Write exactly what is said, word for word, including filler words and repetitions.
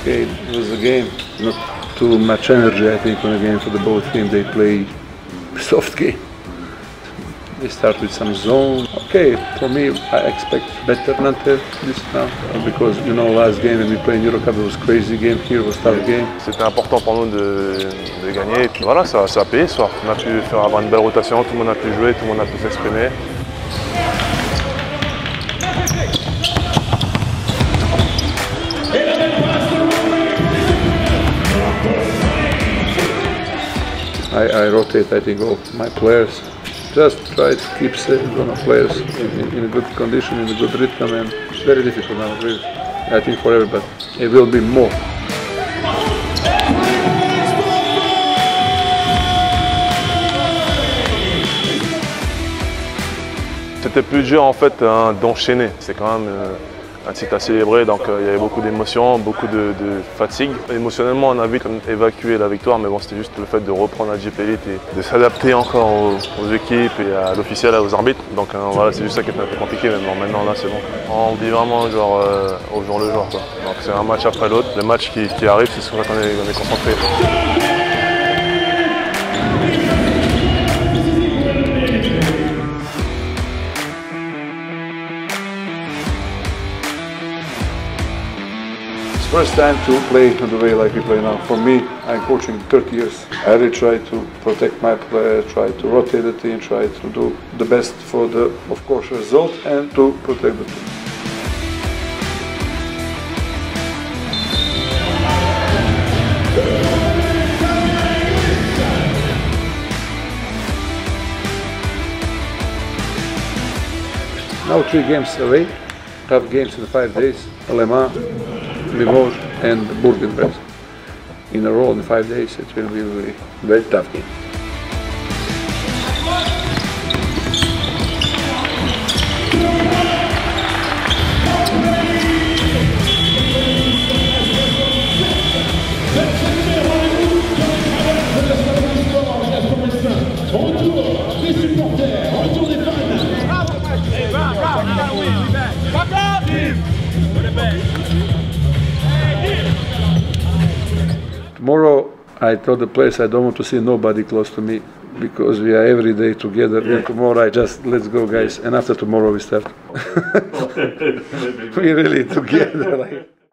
Okay, it was a game, not too much energy I think on a game for the both teams. They play soft game. They start with some zone. Okay, for me I expect better Nanterre this now because you know last game when we played in Eurocup it was crazy game, here it was tough game. C'était important pour nous de, de gagner et puis voilà, ça, ça a payé ce soir. On a pu faire avoir une belle rotation, tout le monde a pu jouer, tout le monde a pu s'exprimer. I, I rotate, I think, all my players. Just try to keep on the players in, in a good condition, in a good rhythm, and it's very difficult now, really. I think for everybody. It will be more. C'était plus dur en fait hein, d'enchaîner. C'est quand même euh, un titre à célébrer, donc euh, il y avait beaucoup d'émotions, beaucoup de, de fatigue. Émotionnellement, on a vite évacué la victoire, mais bon, c'était juste le fait de reprendre la Jeep Elite et de s'adapter encore aux, aux équipes et à l'officiel, aux arbitres. Donc euh, voilà, c'est juste ça qui est un peu compliqué maintenant. Maintenant là, c'est bon. On vit vraiment genre, euh, au jour le jour, quoi. Donc c'est un match après l'autre. Le match qui, qui arrive, c'est sur ça qu'on est, on est concentré. First time to play the way like we play now. For me, I'm coaching thirty years. I really try to protect my player, try to rotate the team, try to do the best for the, of course, result and to protect the team. Now three games away, tough games in five days. Le Mans, Limoges and Bourg-en-Bresse in a row in five days. It will be a very, very tough game. Tomorrow, I told the players I don't want to see nobody close to me because we are every day together. Yeah. And tomorrow I just, let's go guys, and after tomorrow we start. We really together. Like.